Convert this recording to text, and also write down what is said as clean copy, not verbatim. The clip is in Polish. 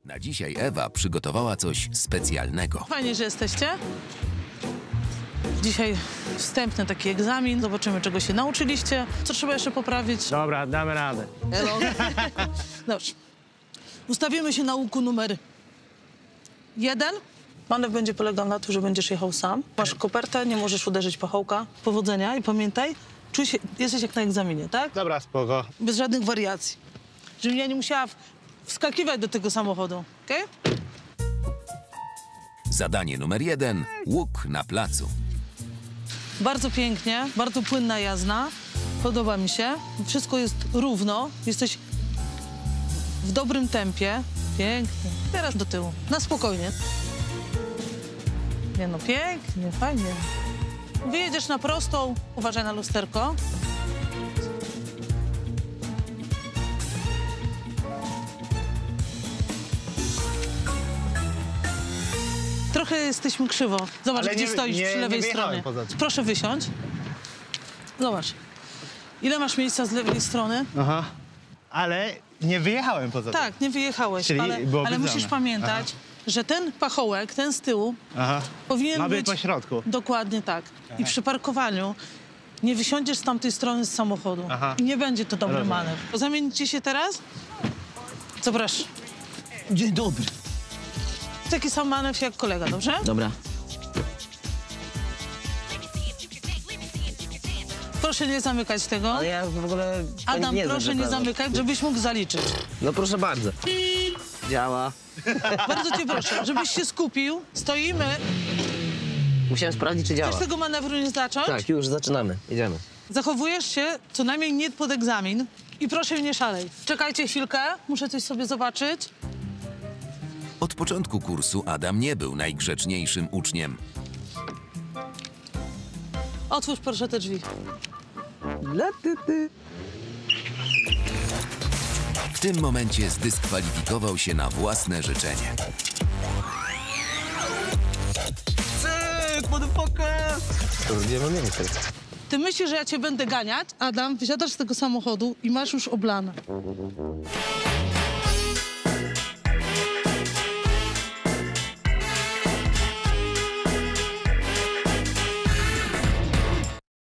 Na dzisiaj Ewa przygotowała coś specjalnego. Fajnie, że jesteście. Dzisiaj wstępny taki egzamin. Zobaczymy, czego się nauczyliście. Co trzeba jeszcze poprawić? Dobra, damy radę. Hello. Dobrze. Ustawimy się na łuku numer 1. Manewr będzie polegał na tym, że będziesz jechał sam. Masz kopertę, nie możesz uderzyć pachołka. Powodzenia i pamiętaj, czuj się, jesteś jak na egzaminie, tak? Dobra, spoko. Bez żadnych wariacji. Żebym ja nie musiała wskakiwać do tego samochodu, okej? Zadanie numer 1. Łuk na placu. Bardzo pięknie, bardzo płynna jazda. Podoba mi się. Wszystko jest równo. Jesteś w dobrym tempie. Pięknie. Teraz do tyłu. Na spokojnie. Nie no, pięknie, fajnie. Wyjedziesz na prostą. Uważaj na lusterko. Trochę jesteśmy krzywo. Zobacz, Ale gdzie nie- stoisz nie- przy nie lewej wyjechałem stronie. poza tym. Proszę wysiąść. Zobacz. Ile masz miejsca z lewej strony? Aha. Ale nie wyjechałem poza tym. Tak, nie wyjechałeś, Czyli ale byłoby musisz zdane. pamiętać, że ten pachołek, ten z tyłu, Aha. powinien Ma być być po środku. Dokładnie tak. I przy parkowaniu nie wysiądziesz z tamtej strony z samochodu. Aha. I nie będzie to dobry Rozumiem. manewr. Zamienicie się teraz? Zapraszam. Dzień dobry. Taki sam manewr jak kolega, dobrze? Dobra. Proszę nie zamykać tego. Ale ja w ogóle... pani Adam, nie znam, proszę nie naprawdę. zamykać, żebyś mógł zaliczyć. No proszę bardzo. Działa. Bardzo cię proszę, żebyś się skupił. Stoimy. Musiałem sprawdzić, czy działa. Chcesz tego manewru nie zacząć? Tak, już zaczynamy. Jedziemy. Zachowujesz się co najmniej nie pod egzamin i proszę nie szalej. Czekajcie chwilkę, muszę coś sobie zobaczyć. Od początku kursu Adam nie był najgrzeczniejszym uczniem. Otwórz proszę te drzwi. W tym momencie zdyskwalifikował się na własne życzenie. To zrobimy miejsce. Ty myślisz, że ja cię będę ganiać? Adam, wysiadasz z tego samochodu i masz już oblane.